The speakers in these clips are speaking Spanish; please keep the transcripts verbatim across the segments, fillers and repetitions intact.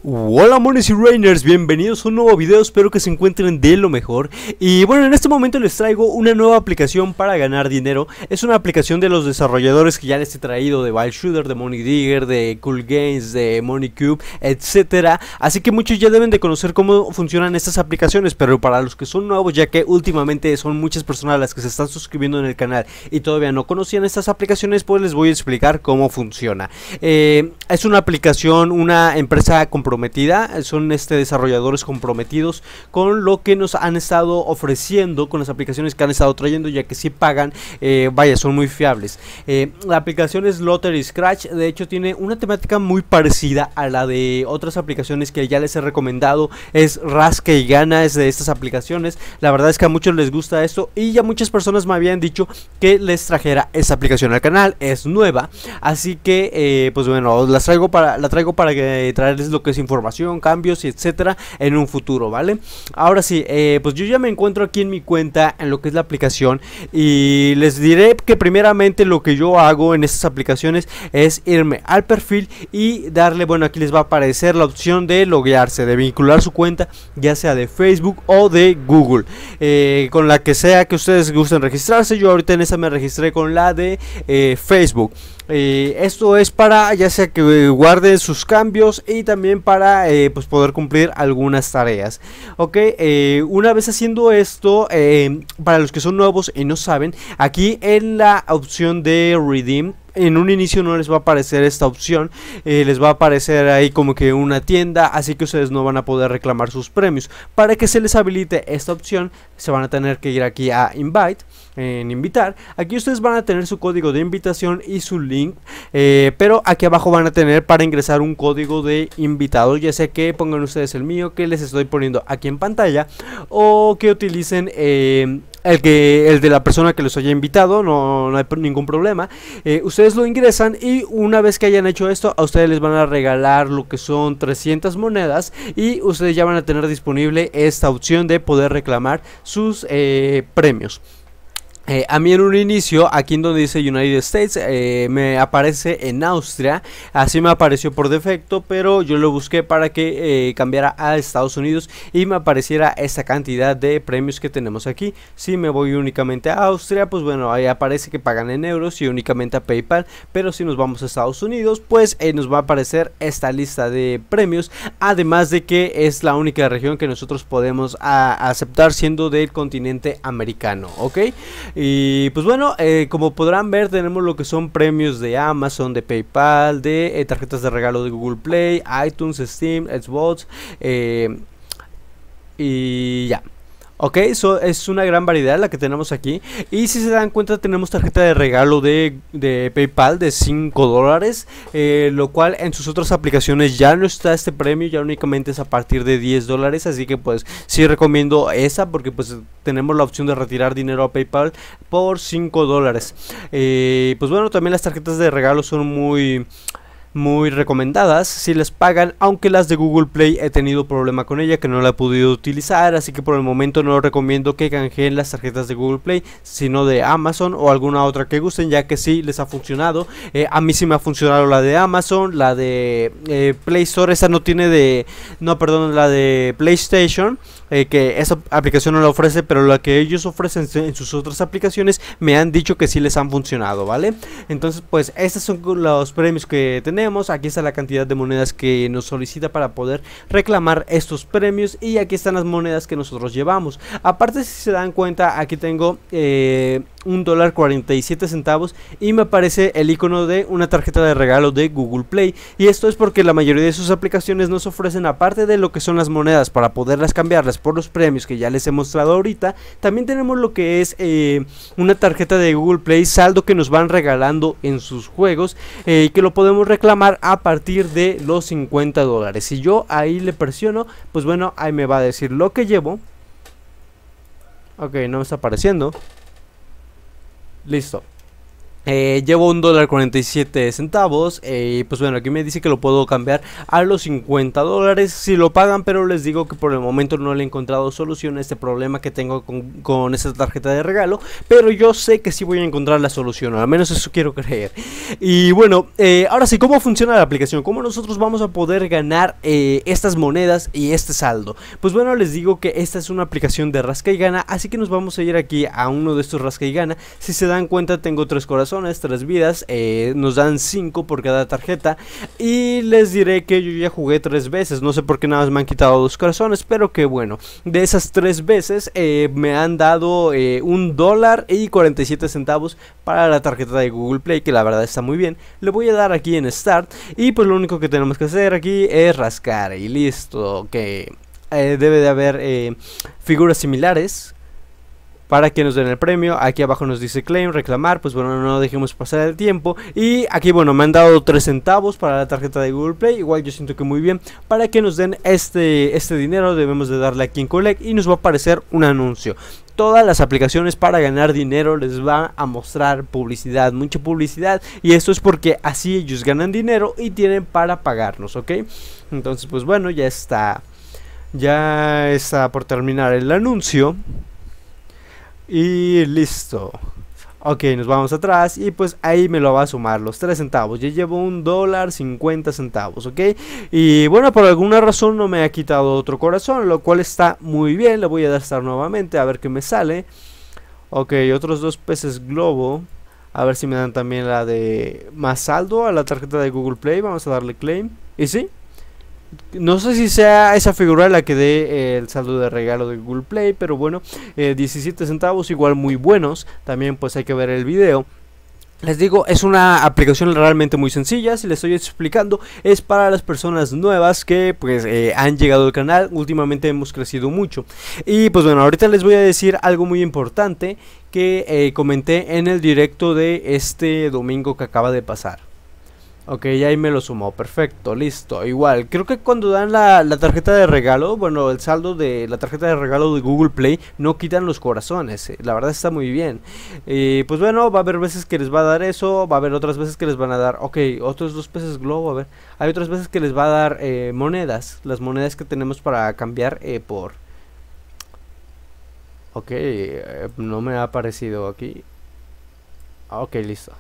Hola mones y rainers, bienvenidos a un nuevo video, espero que se encuentren de lo mejor. Y bueno, en este momento les traigo una nueva aplicación para ganar dinero. Es una aplicación de los desarrolladores que ya les he traído, de Wild Shooter, de Money Digger, de Cool Games, de Money Cube, etcétera. Así que muchos ya deben de conocer cómo funcionan estas aplicaciones, pero para los que son nuevos, ya que últimamente son muchas personas las que se están suscribiendo en el canal y todavía no conocían estas aplicaciones, pues les voy a explicar cómo funciona. Eh, es una aplicación, una empresa comprometida, son este, desarrolladores comprometidos con lo que nos han estado ofreciendo, con las aplicaciones que han estado trayendo, ya que si pagan, eh, vaya, son muy fiables. Eh, la aplicación es Lottery Scratch, de hecho tiene una temática muy parecida a la de otras aplicaciones que ya les he recomendado. Es Rasca y Gana, es de estas aplicaciones. La verdad es que a muchos les gusta esto y ya muchas personas me habían dicho que les trajera esta aplicación al canal. Es nueva, así que eh, pues bueno, las traigo para, la traigo para que, traerles lo que es información, cambios y etcétera en un futuro, ¿vale? Ahora sí, eh, pues yo ya me encuentro aquí en mi cuenta en lo que es la aplicación y les diré que primeramente lo que yo hago en estas aplicaciones es irme al perfil y darle, bueno, aquí les va a aparecer la opción de loguearse, de vincular su cuenta, ya sea de Facebook o de Google, eh, con la que sea que ustedes gusten registrarse. Yo ahorita en esta me registré con la de eh, Facebook. Eh, esto es para ya sea que eh, guarden sus cambios y también para eh, pues poder cumplir algunas tareas. Ok, eh, una vez haciendo esto, eh, para los que son nuevos y no saben, aquí en la opción de Redeem, en un inicio no les va a aparecer esta opción, eh, les va a aparecer ahí como que una tienda, así que ustedes no van a poder reclamar sus premios. Para que se les habilite esta opción, se van a tener que ir aquí a Invite, en invitar. Aquí ustedes van a tener su código de invitación y su link, eh, pero aquí abajo van a tener para ingresar un código de invitado, ya sea que pongan ustedes el mío que les estoy poniendo aquí en pantalla, o que utilicen eh, el que el de la persona que los haya invitado. No, no hay ningún problema. eh, ustedes lo ingresan y una vez que hayan hecho esto, a ustedes les van a regalar lo que son trescientas monedas y ustedes ya van a tener disponible esta opción de poder reclamar sus eh, premios. Eh, a mí en un inicio, aquí en donde dice United States, eh, me aparece en Austria, así me apareció por defecto, pero yo lo busqué para que eh, cambiara a Estados Unidos y me apareciera esta cantidad de premios que tenemos aquí. Si me voy únicamente a Austria, pues bueno, ahí aparece que pagan en euros y únicamente a PayPal, pero si nos vamos a Estados Unidos, pues eh, nos va a aparecer esta lista de premios, además de que es la única región que nosotros podemos a, aceptar siendo del continente americano, ¿ok? Y pues bueno, eh, como podrán ver, tenemos lo que son premios de Amazon, de PayPal, de eh, tarjetas de regalo de Google Play, iTunes, Steam, Xbox, eh, y ya. Ok, eso es una gran variedad la que tenemos aquí. Y si se dan cuenta, tenemos tarjeta de regalo de, de PayPal de cinco dólares, eh, lo cual en sus otras aplicaciones ya no está este premio, ya únicamente es a partir de diez dólares. Así que pues sí recomiendo esa, porque pues tenemos la opción de retirar dinero a PayPal por cinco dólares. Eh, pues bueno, también las tarjetas de regalo son muy... muy recomendadas si les pagan, aunque las de Google Play he tenido problema con ella, que no la he podido utilizar, así que por el momento no recomiendo que canjeen las tarjetas de Google Play, sino de Amazon o alguna otra que gusten, ya que sí les ha funcionado. eh, a mí sí me ha funcionado la de Amazon, la de eh, Play Store, esa no tiene de, no perdón, la de PlayStation, eh, que esa aplicación no la ofrece, pero la que ellos ofrecen en sus otras aplicaciones me han dicho que sí les han funcionado, ¿vale? Entonces pues estos son los premios que tenemos. Aquí está la cantidad de monedas que nos solicita para poder reclamar estos premios y aquí están las monedas que nosotros llevamos. Aparte, si se dan cuenta, aquí tengo eh, un dólar cuarenta y siete centavos y me aparece el icono de una tarjeta de regalo de Google Play, y esto es porque la mayoría de sus aplicaciones nos ofrecen, aparte de lo que son las monedas para poderlas cambiarlas por los premios que ya les he mostrado ahorita, también tenemos lo que es eh, una tarjeta de Google Play saldo que nos van regalando en sus juegos, eh, que lo podemos reclamar a partir de los cincuenta dólares. Si yo ahí le presiono, pues bueno, ahí me va a decir lo que llevo. Ok, no me está apareciendo. Listo. Eh, llevo un dólar cuarenta y siete centavos. Y eh, pues bueno, aquí me dice que lo puedo cambiar a los cincuenta dólares si lo pagan, pero les digo que por el momento no le he encontrado solución a este problema que tengo con, con esta tarjeta de regalo, pero yo sé que sí voy a encontrar la solución, al menos eso quiero creer. Y bueno, eh, ahora sí, ¿cómo funciona la aplicación? ¿Cómo nosotros vamos a poder ganar eh, estas monedas y este saldo? Pues bueno, les digo que esta es una aplicación de rasca y gana, así que nos vamos a ir aquí a uno de estos rasca y gana. Si se dan cuenta, tengo tres corazones, tres vidas, eh, nos dan cinco por cada tarjeta. Y les diré que yo ya jugué tres veces, no sé por qué nada más me han quitado dos corazones, pero que bueno, de esas tres veces eh, me han dado eh, un dólar y cuarenta y siete centavos para la tarjeta de Google Play, que la verdad está muy bien. Le voy a dar aquí en Start y pues lo único que tenemos que hacer aquí es rascar y listo, que eh, debe de haber eh, figuras similares para que nos den el premio. Aquí abajo nos dice claim, reclamar, pues bueno, no dejemos pasar el tiempo. Y aquí bueno, me han dado tres centavos para la tarjeta de Google Play, igual yo siento que muy bien. Para que nos den este, este dinero debemos de darle aquí en collect y nos va a aparecer un anuncio. Todas las aplicaciones para ganar dinero les va a mostrar publicidad, mucha publicidad, y esto es porque así ellos ganan dinero y tienen para pagarnos, ¿ok? Entonces pues bueno, ya está, ya está por terminar el anuncio. Y listo. Ok, nos vamos atrás y pues ahí me lo va a sumar los tres centavos. Ya llevo un dólar cincuenta centavos, ok. Y bueno, por alguna razón no me ha quitado otro corazón, lo cual está muy bien. Le voy a dar estar nuevamente a ver qué me sale. Ok, otros dos peces globo. A ver si me dan también la de más saldo a la tarjeta de Google Play. Vamos a darle claim. Y sí, no sé si sea esa figura la que dé eh, el saldo de regalo de Google Play, pero bueno, eh, diecisiete centavos, igual muy buenos. También pues hay que ver el video. Les digo, es una aplicación realmente muy sencilla. Si les estoy explicando, es para las personas nuevas que pues eh, han llegado al canal. Últimamente hemos crecido mucho. Y pues bueno, ahorita les voy a decir algo muy importante que eh, comenté en el directo de este domingo que acaba de pasar. Ok, ahí me lo sumó, perfecto, listo. Igual, creo que cuando dan la, la tarjeta de regalo, bueno, el saldo de la tarjeta de regalo de Google Play, no quitan los corazones, eh, la verdad está muy bien. Y pues bueno, va a haber veces que les va a dar eso, va a haber otras veces que les van a dar, ok, otros dos peces globo, a ver. Hay otras veces que les va a dar eh, monedas, las monedas que tenemos para cambiar eh, por... Ok, eh, no me ha aparecido aquí. Ok, listo.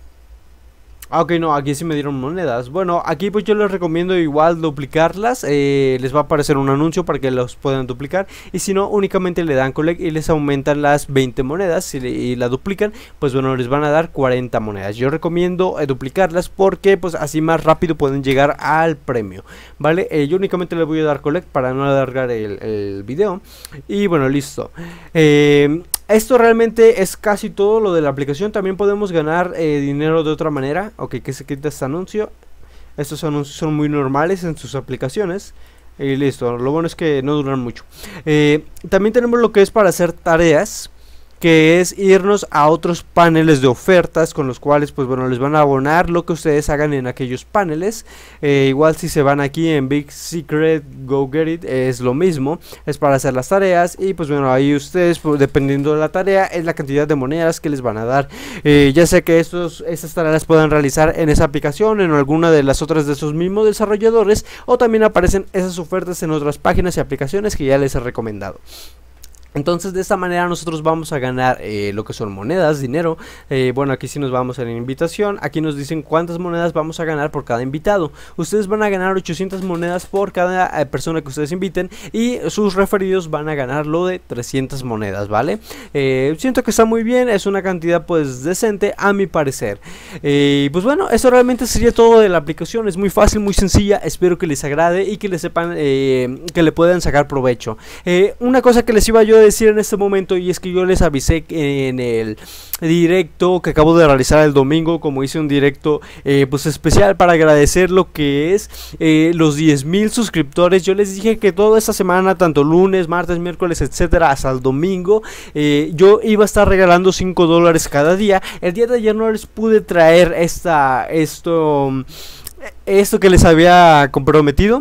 Ah, ok, no, aquí sí me dieron monedas. Bueno, aquí pues yo les recomiendo igual duplicarlas. eh, Les va a aparecer un anuncio para que los puedan duplicar. Y si no, únicamente le dan collect y les aumentan las veinte monedas. Si le, y la duplican, pues bueno, les van a dar cuarenta monedas. Yo recomiendo eh, duplicarlas porque pues así más rápido pueden llegar al premio, ¿vale? Eh, yo únicamente le voy a dar collect para no alargar el, el video. Y bueno, listo. Eh... Esto realmente es casi todo lo de la aplicación. También podemos ganar eh, dinero de otra manera. Ok, que se quita este anuncio. Estos anuncios son muy normales en sus aplicaciones. Y listo, lo bueno es que no duran mucho. eh, También tenemos lo que es para hacer tareas, que es irnos a otros paneles de ofertas con los cuales pues bueno les van a abonar lo que ustedes hagan en aquellos paneles. eh, igual si se van aquí en Big Secret Go Get It, es lo mismo, es para hacer las tareas. Y pues bueno, ahí ustedes pues, dependiendo de la tarea es la cantidad de monedas que les van a dar. eh, ya sea que estos, estas tareas puedan realizar en esa aplicación, en alguna de las otras de esos mismos desarrolladores, o también aparecen esas ofertas en otras páginas y aplicaciones que ya les he recomendado. Entonces de esta manera nosotros vamos a ganar eh, lo que son monedas, dinero. eh, Bueno, aquí sí nos vamos a la invitación. Aquí nos dicen cuántas monedas vamos a ganar por cada invitado. Ustedes van a ganar ochocientas monedas por cada eh, persona que ustedes inviten. Y sus referidos van a ganar lo de trescientas monedas, ¿vale? Eh, siento que está muy bien, es una cantidad pues decente a mi parecer. eh, Pues bueno, eso realmente sería todo de la aplicación. Es muy fácil, muy sencilla. Espero que les agrade y que les sepan, eh, que le puedan sacar provecho. eh, Una cosa que les iba yo a decir en este momento, y es que yo les avisé en el directo que acabo de realizar el domingo, como hice un directo eh, pues especial para agradecer lo que es eh, los diez mil suscriptores. Yo les dije que toda esta semana, tanto lunes, martes, miércoles, etcétera, hasta el domingo, eh, yo iba a estar regalando cinco dólares cada día. El día de ayer no les pude traer esta esto esto que les había comprometido,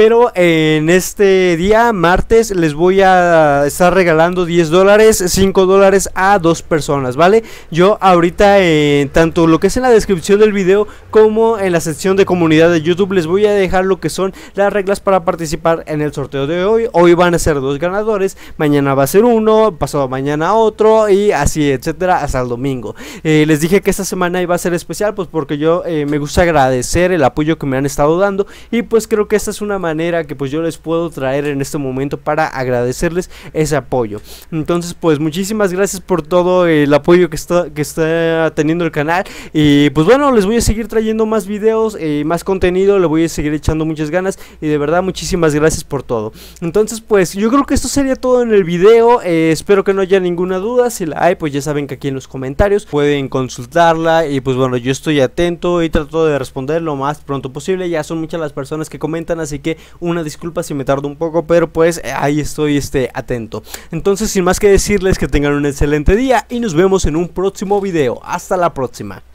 pero en este día, martes, les voy a estar regalando diez dólares, cinco dólares a dos personas, ¿vale? Yo ahorita, eh, tanto lo que es en la descripción del video como en la sección de comunidad de YouTube, les voy a dejar lo que son las reglas para participar en el sorteo de hoy. Hoy van a ser dos ganadores, mañana va a ser uno, pasado mañana otro y así, etcétera, hasta el domingo. Eh, les dije que esta semana iba a ser especial, pues porque yo eh, me gusta agradecer el apoyo que me han estado dando, y pues creo que esta es una manera que pues yo les puedo traer en este momento para agradecerles ese apoyo. Entonces pues muchísimas gracias por todo el apoyo que está, que está teniendo el canal, y pues bueno, les voy a seguir trayendo más videos, eh, más contenido, le voy a seguir echando muchas ganas, y de verdad muchísimas gracias por todo. Entonces pues yo creo que esto sería todo en el video. eh, espero que no haya ninguna duda. Si la hay, pues ya saben que aquí en los comentarios pueden consultarla, y pues bueno, yo estoy atento y trato de responder lo más pronto posible. Ya son muchas las personas que comentan, así que una disculpa si me tardo un poco, pero pues eh, ahí estoy este, atento. Entonces sin más que decirles, que tengan un excelente día y nos vemos en un próximo video. Hasta la próxima.